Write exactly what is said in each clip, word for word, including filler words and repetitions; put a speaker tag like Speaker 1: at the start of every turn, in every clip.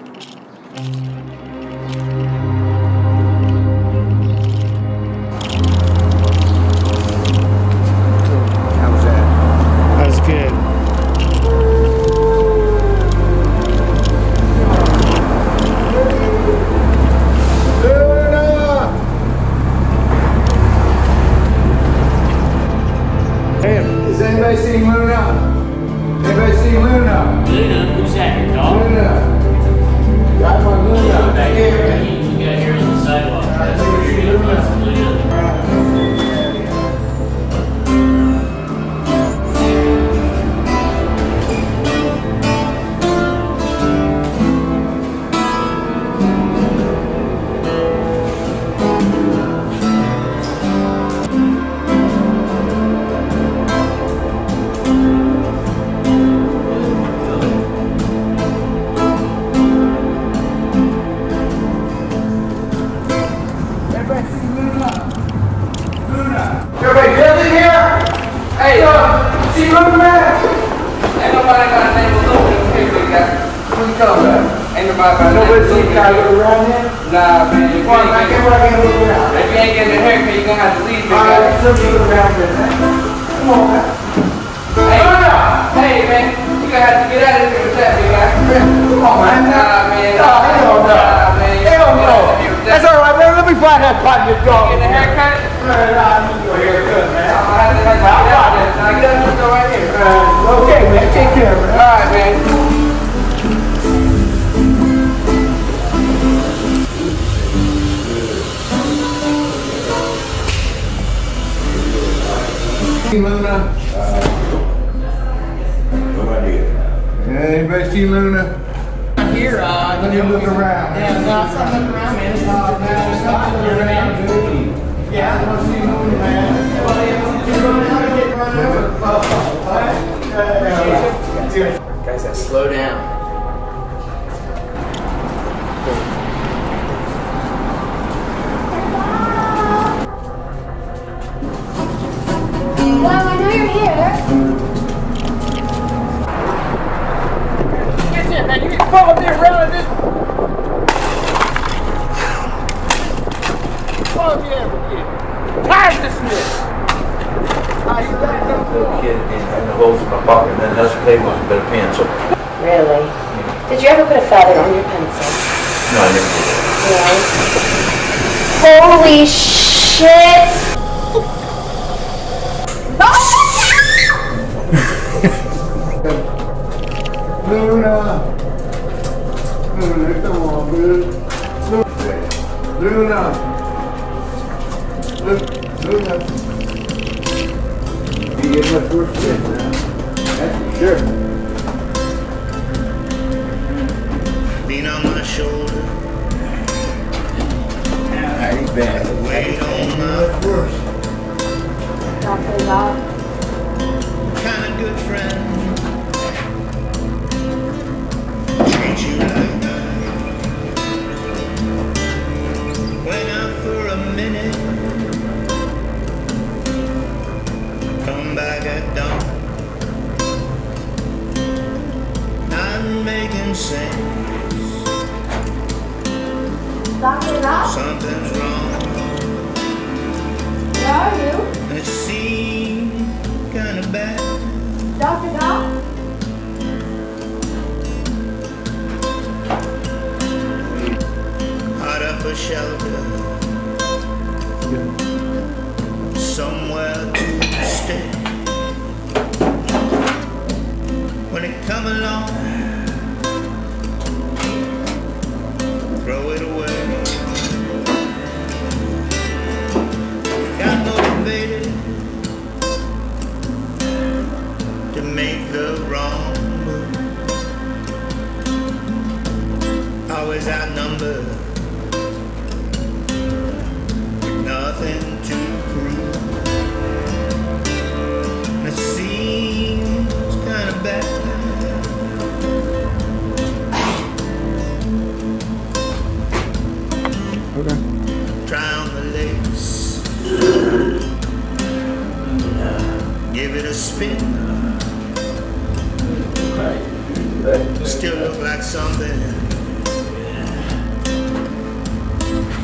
Speaker 1: Still look like something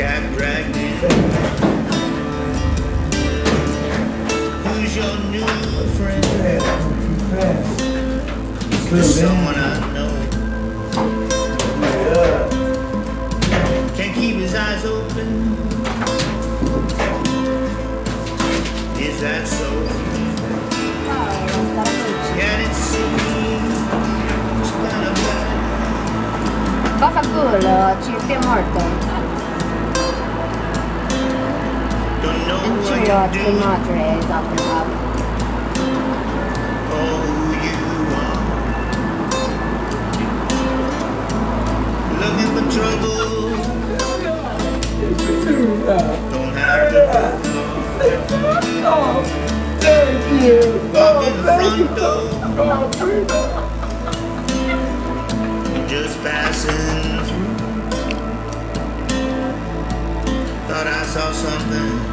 Speaker 1: cab dragged in. Who's your new friend? Someone I know. Can't keep his eyes open. Is that so? Yeah, it seems kind of bad.
Speaker 2: Vaffanculo, ci sei morto.
Speaker 1: Don't know
Speaker 2: Non
Speaker 1: what
Speaker 2: ci
Speaker 1: you
Speaker 2: ho
Speaker 1: do.
Speaker 2: tua madre, esatto.
Speaker 1: Oh, who you are. Looking for trouble. Don't have to go far.
Speaker 3: Thank you.
Speaker 1: Walk in the front door. Just passing through. Thought I saw something.